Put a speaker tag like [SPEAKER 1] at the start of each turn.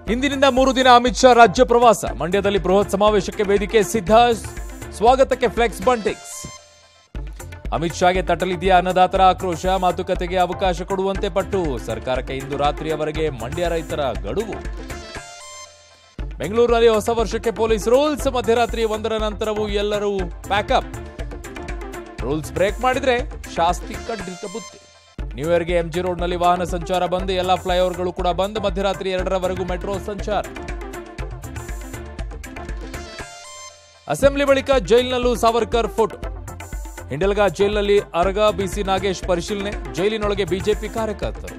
[SPEAKER 1] ಇಂದಿನಿಂದ 3 ದಿನ ಅಮಿತ್ ಶಾ ರಾಜ್ಯ ಪ್ರವಾಸ. ಮಂಡ್ಯದಲ್ಲಿ ಬೃಹತ್ ಸಮಾವೇಶಕ್ಕೆ ವೇದಿಕೆ ಸಿದ್ಧ. ಸ್ವಾಗತಕ್ಕೆ ಫ್ಲೆಕ್ಸ್ ಬಂಟಿಂಗ್ಸ್. ಅಮಿತ್ ಶಾಗೆ ತಟ್ಟಲಿದೆಯಾ ಅನ್ನದಾತರ ಆಕ್ರೋಶ. ಮಾತುಕತೆಗೆ ಅವಕಾಶ ಕೊಡುವಂತೆ ಪಟ್ಟು. ಸರ್ಕಾರಕ್ಕೆ ಇಂದು ರಾತ್ರಿಯವರೆಗೆ ಮಂಡ್ಯ ರೈತರ ಗಡುವು. ಬೆಂಗಳೂರಿನಲ್ಲಿ ಹೊಸ ವರ್ಷಕ್ಕೆ ಪೊಲೀಸ್ ರೂಲ್ಸ್. ಮಧ್ಯರಾತ್ರಿ 1ರ ನಂತರವೂ ಎಲ್ಲರೂ ಪ್ಯಾಕಪ್. ರೂಲ್ಸ್ ಬ್ರೇಕ್ ಮಾಡಿದ್ರೆ ಶಾಸ್ತಿ ಕಡ್ಡಿಟ್ಟ ಬುತ್ತಿ. ನ್ಯೂ ಇಯರ್ಗೆ ಎಂಜಿ ರೋಡ್ನಲ್ಲಿ ವಾಹನ ಸಂಚಾರ ಬಂದ್. ಎಲ್ಲ ಫ್ಲೈಓವರ್ಗಳು ಕೂಡ ಬಂದ್. ಮಧ್ಯರಾತ್ರಿ 2ರವರೆಗೂ ಮೆಟ್ರೋ ಸಂಚಾರ. ಅಸೆಂಬ್ಲಿ ಬಳಿಕ ಜೈಲಿನಲ್ಲೂ ಸಾವರ್ಕರ್ ಫೋಟೋ. ಹಿಂಡಲ್ಗಾ ಜೈಲಿನಲ್ಲಿ ಅರಗ ಬಿಸಿ ನಾಗೇಶ್ ಪರಿಶೀಲನೆ. ಜೈಲಿನೊಳಗೆ ಬಿಜೆಪಿ ಕಾರ್ಯಕರ್ತರು.